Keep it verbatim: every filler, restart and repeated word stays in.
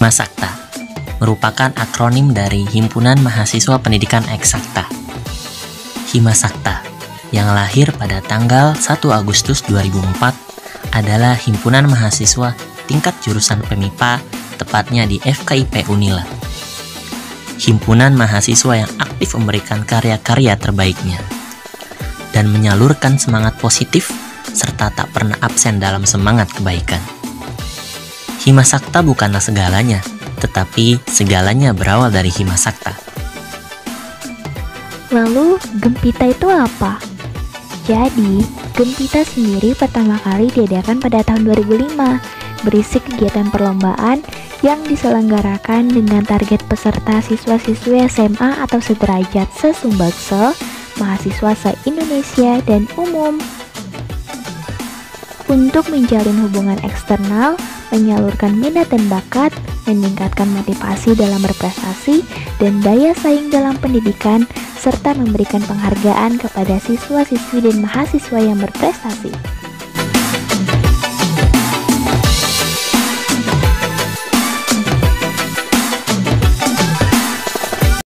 Himasakta merupakan akronim dari Himpunan Mahasiswa Pendidikan Eksakta. Himasakta yang lahir pada tanggal satu Agustus dua ribu empat adalah himpunan mahasiswa tingkat jurusan Pemipa, tepatnya di F K I P Unila. Himpunan mahasiswa yang aktif memberikan karya-karya terbaiknya dan menyalurkan semangat positif serta tak pernah absen dalam semangat kebaikan. Himasakta bukanlah segalanya, tetapi segalanya berawal dari Himasakta. Lalu, Gempita itu apa? Jadi, Gempita sendiri pertama kali diadakan pada tahun dua ribu lima, berisi kegiatan perlombaan yang diselenggarakan dengan target peserta siswa-siswi S M A atau sederajat sesumbaksel, mahasiswa se-Indonesia dan umum. Untuk menjalin hubungan eksternal, menyalurkan minat dan bakat, meningkatkan motivasi dalam berprestasi, dan daya saing dalam pendidikan, serta memberikan penghargaan kepada siswa-siswi dan mahasiswa yang berprestasi.